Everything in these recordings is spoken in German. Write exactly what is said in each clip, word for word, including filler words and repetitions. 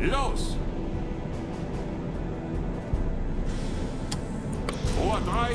los! Rohr drei.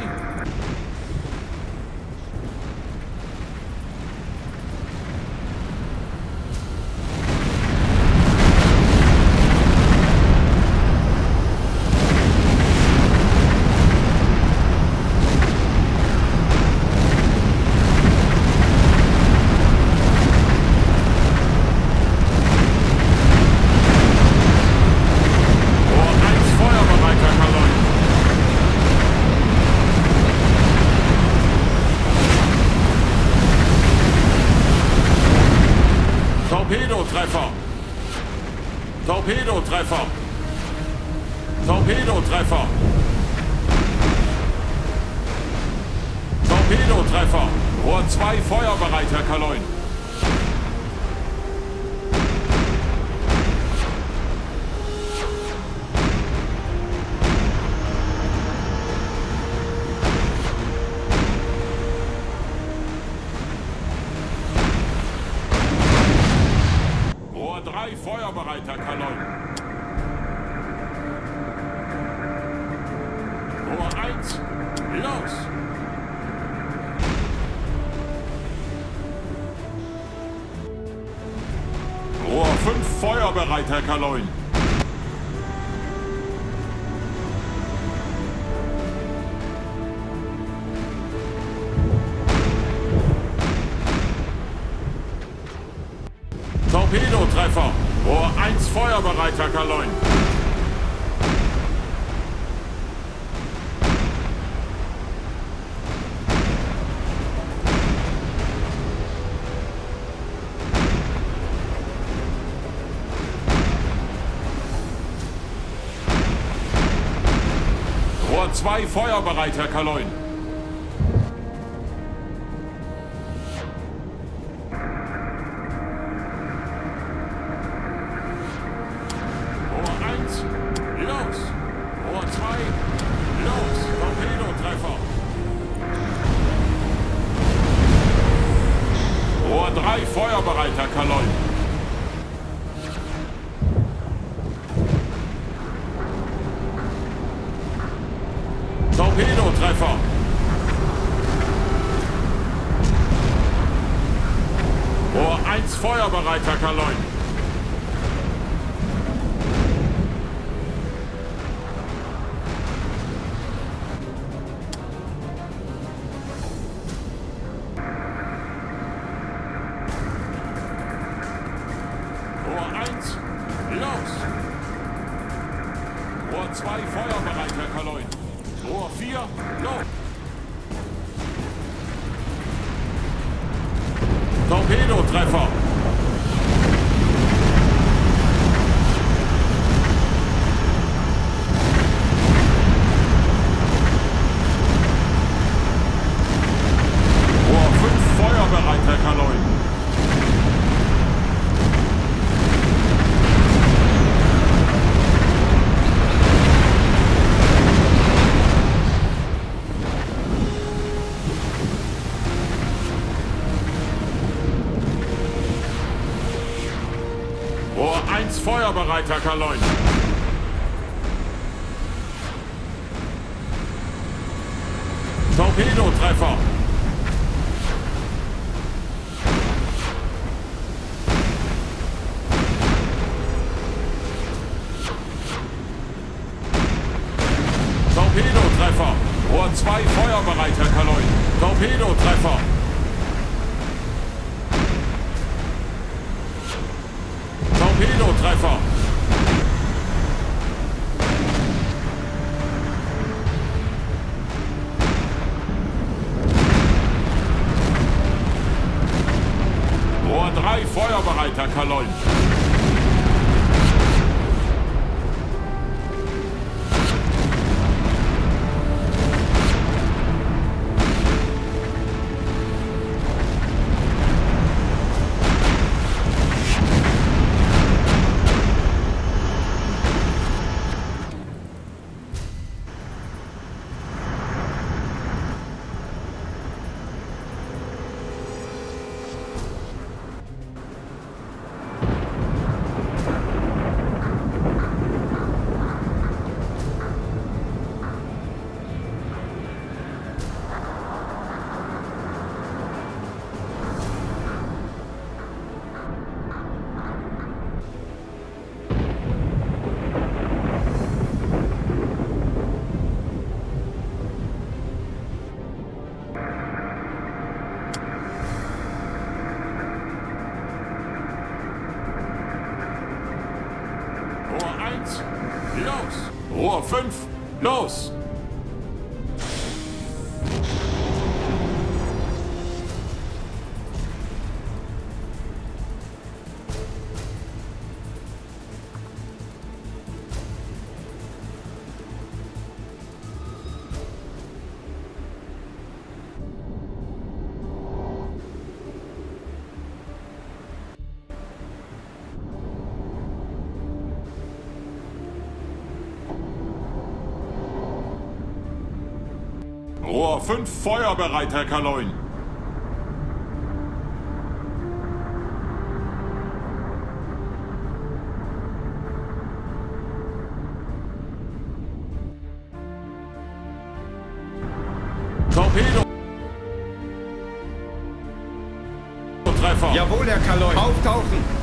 Torpedotreffer! Torpedotreffer! Torpedotreffer! Torpedotreffer! Rohr zwei feuerbereit, Herr Kaloin. drei feuerbereit, Herr Kaloin. Rohr eins, los! Rohr fünf feuerbereit, Herr Kaloin. Torpedotreffer! Rohr eins feuerbereit, Herr Kaloin. Rohr zwei feuerbereit, Herr Kaloin. Los! Rohr zwei, los! Torpedotreffer! Rohr drei feuerbereit, Herr Kaloin. Torpedotreffer! Rohr eins feuerbereit, Herr Kaloin. Los! Rohr zwei feuerbereit, Herr Kaloin. Rohr vier, los! Torpedotreffer! Rohr fünf feuerbereit, Herr Kaloin. Rohr eins feuerbereit, Herr Kaloin. Torpedotreffer! Torpedotreffer! Rohr zwei feuerbereit, Herr Kaloin. Torpedotreffer! Torpedotreffer! Rohr drei feuerbereit, Herr Kaloin. Los! Rohr fünf, los! Rohr fünf feuerbereit, Herr Kaloin. Torpedo. Treffer. Jawohl, Herr Kaloin. Auftauchen.